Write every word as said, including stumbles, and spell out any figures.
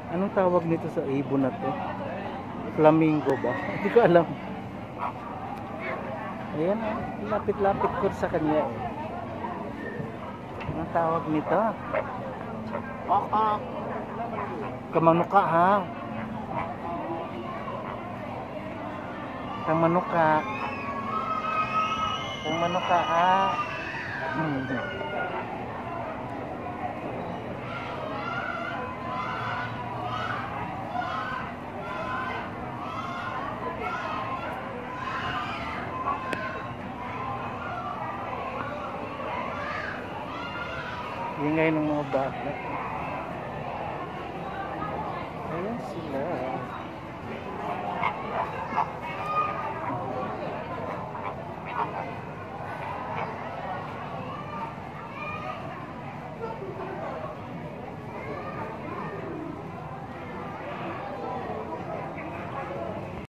Anong tawag nito sa ibon na to? Flamingo ba? Hindi ko alam. Ayan, oh. Lapit-lapit ko sa kanya. Eh. Anong tawag nito? Oh, oh. Kamanuka ha. Kamanuka. Kamanuka ha. Hmm. Ingay ng mga bata.